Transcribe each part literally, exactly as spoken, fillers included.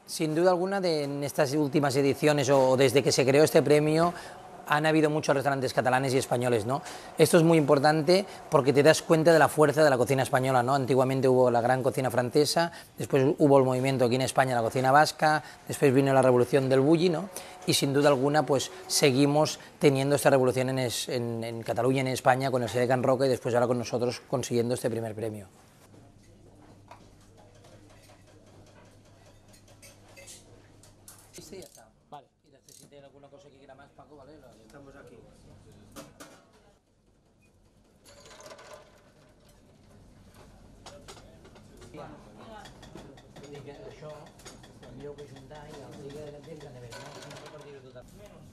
Sin duda alguna, de, en estas últimas ediciones o desde que se creó este premio, han habido muchos restaurantes catalanes y españoles, ¿no? Esto es muy importante porque te das cuenta de la fuerza de la cocina española, ¿no? Antiguamente hubo la gran cocina francesa, después hubo el movimiento aquí en España, la cocina vasca, después vino la revolución del bulli, ¿no? Y sin duda alguna, pues seguimos teniendo esta revolución en, es, en, en Cataluña, en España, con el Sede Can Roca y después ahora con nosotros consiguiendo este primer premio. Sí, ya está. Vale. Y necesiten alguna cosa que quiera más, Paco, ¿vale? Estamos aquí. Això, millor que ajuntar i el dia de temps han de veure, no? No per dir-ho tot.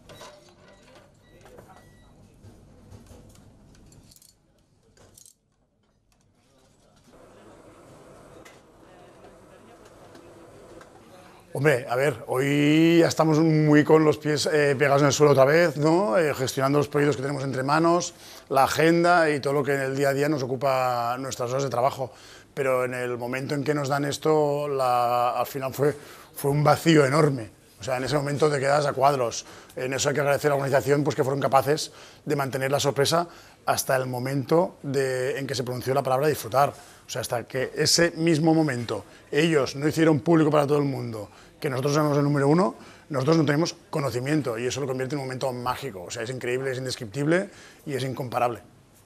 Hombre, a ver, hoy ya estamos muy con los pies eh, pegados en el suelo otra vez, ¿no? Eh, gestionando los proyectos que tenemos entre manos, la agenda y todo lo que en el día a día nos ocupa nuestras horas de trabajo. Pero en el momento en que nos dan esto, la, al final fue, fue un vacío enorme. O sea, en ese momento te quedas a cuadros. En eso hay que agradecer a la organización, pues, que fueron capaces de mantener la sorpresa hasta el momento de, en que se pronunció la palabra disfrutar. O sea, hasta que ese mismo momento ellos no hicieron público para todo el mundo que nosotros éramos el número uno, nosotros no tenemos conocimiento y eso lo convierte en un momento mágico. O sea, es increíble, es indescriptible y es incomparable.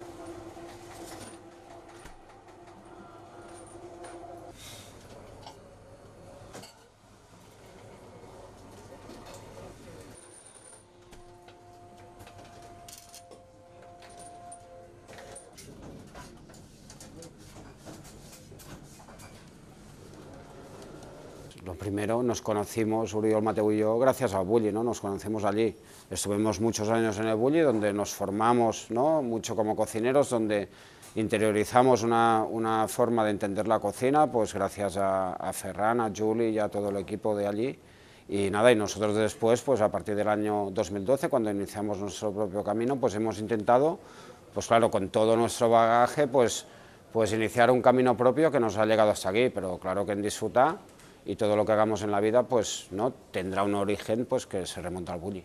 Lo primero, nos conocimos, Oriol, Mateu y yo, gracias al bulli, ¿no? Nos conocimos allí. Estuvimos muchos años en el bulli, donde nos formamos, ¿no? Mucho como cocineros, donde interiorizamos una, una forma de entender la cocina, pues gracias a, a Ferran, a Juli y a todo el equipo de allí. Y nada, y nosotros después, pues a partir del año dos mil doce, cuando iniciamos nuestro propio camino, pues hemos intentado, pues claro, con todo nuestro bagaje, pues, pues iniciar un camino propio que nos ha llegado hasta aquí, pero claro que en disfrutar. Y todo lo que hagamos en la vida, pues, ¿no? Tendrá un origen, pues, que se remonta al bulli.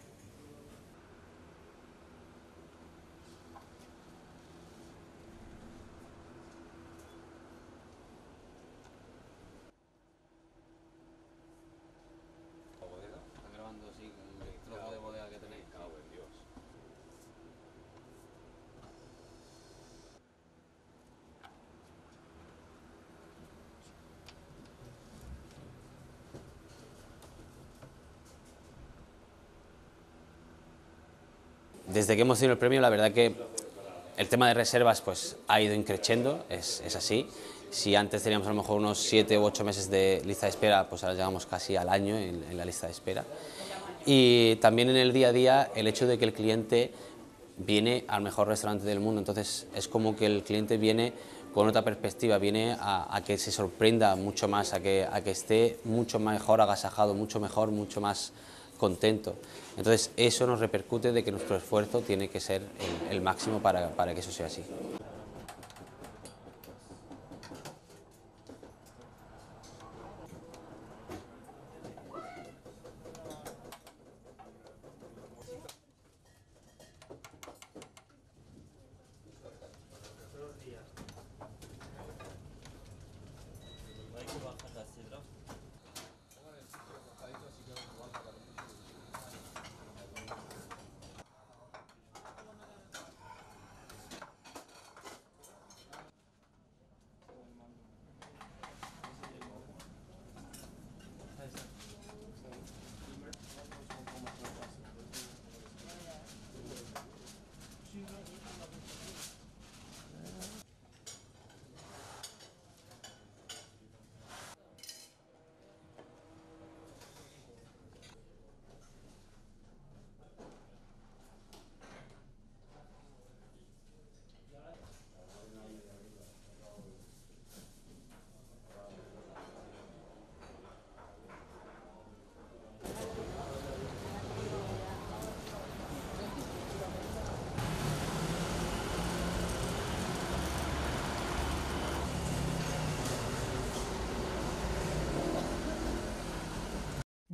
Desde que hemos tenido el premio, la verdad que el tema de reservas pues, ha ido increciendo, es, es así. Si antes teníamos a lo mejor unos siete u ocho meses de lista de espera, pues ahora llegamos casi al año en, en la lista de espera. Y también en el día a día el hecho de que el cliente viene al mejor restaurante del mundo, entonces es como que el cliente viene con otra perspectiva, viene a, a que se sorprenda mucho más, a que, a que esté mucho mejor agasajado, mucho mejor, mucho más contento. Entonces eso nos repercute de que nuestro esfuerzo tiene que ser el, el máximo para, para que eso sea así.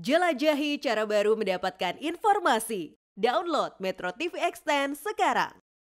Jelajahi cara baru mendapatkan informasi. Download Metro T V Extend sekarang.